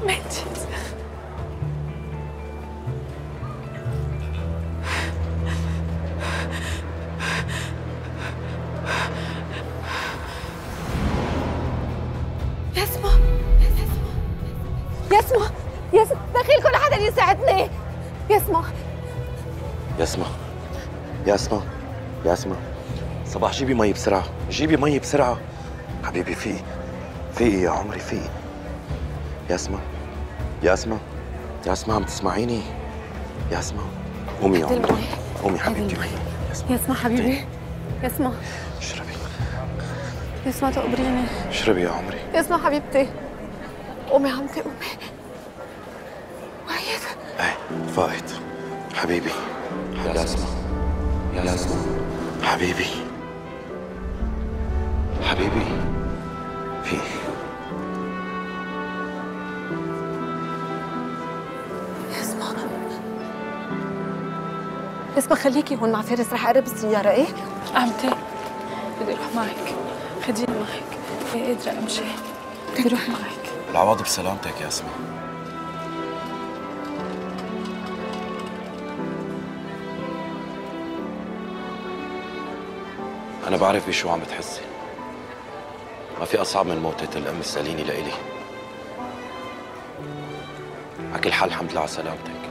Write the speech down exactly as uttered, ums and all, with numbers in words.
ماتت. يسمع يسمع يسمع دخيلكم لحدا يساعدني. يسمع يسمع يسمع يسمع صباح جيبي مي بسرعة، جيبي مي بسرعة. حبيبي في في يا عمري في. يسمع يسمع يسمع عم تسمعيني؟ يسمع قومي يا عمري، قومي حبيبتي. يسمع يسمع حبيبي. يسمع اشربي. يسمع تقبريني. اشربي يا عمري. يسمع حبيبتي. قومي عمتي قومي. وعيت. ايه فايت حبيبي. يسمع يسمع حبيبي حبيبي في. يسمع يسمع خليكي هون مع فارس، رح اقرب السيارة. ايه عمتي بدي اروح معك، خديني معك، ما قادرة امشي، بدي اروح معك. العوض بسلامتك يا اسماء. أنا بعرف بشو عم بتحسي. ما في أصعب من موتة الأم السليني لإلي. على كل حال الحمد لله على سلامتك.